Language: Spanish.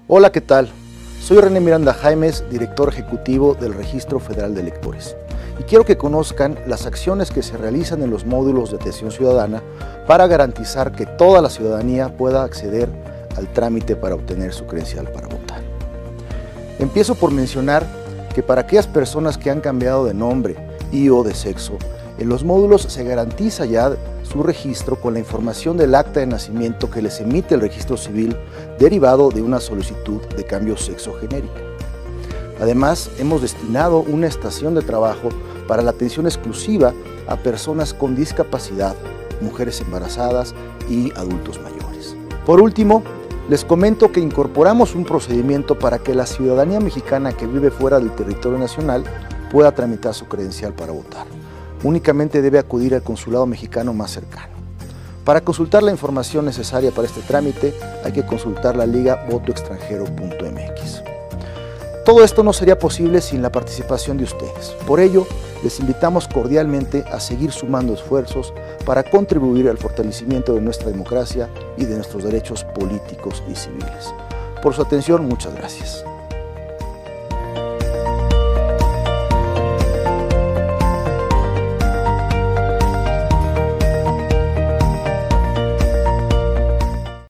Hola, ¿qué tal? Soy René Miranda Jaimes, director ejecutivo del Registro Federal de Electores, y quiero que conozcan las acciones que se realizan en los módulos de atención ciudadana para garantizar que toda la ciudadanía pueda acceder al trámite para obtener su credencial para votar. Empiezo por mencionar que para aquellas personas que han cambiado de nombre y/o de sexo, en los módulos se garantiza ya su registro con la información del acta de nacimiento que les emite el registro civil derivado de una solicitud de cambio sexogenérica. Además, hemos destinado una estación de trabajo para la atención exclusiva a personas con discapacidad, mujeres embarazadas y adultos mayores. Por último, les comento que incorporamos un procedimiento para que la ciudadanía mexicana que vive fuera del territorio nacional pueda tramitar su credencial para votar. Únicamente debe acudir al consulado mexicano más cercano. Para consultar la información necesaria para este trámite, hay que consultar la liga votoextranjero.mx. Todo esto no sería posible sin la participación de ustedes. Por ello, les invitamos cordialmente a seguir sumando esfuerzos para contribuir al fortalecimiento de nuestra democracia y de nuestros derechos políticos y civiles. Por su atención, muchas gracias.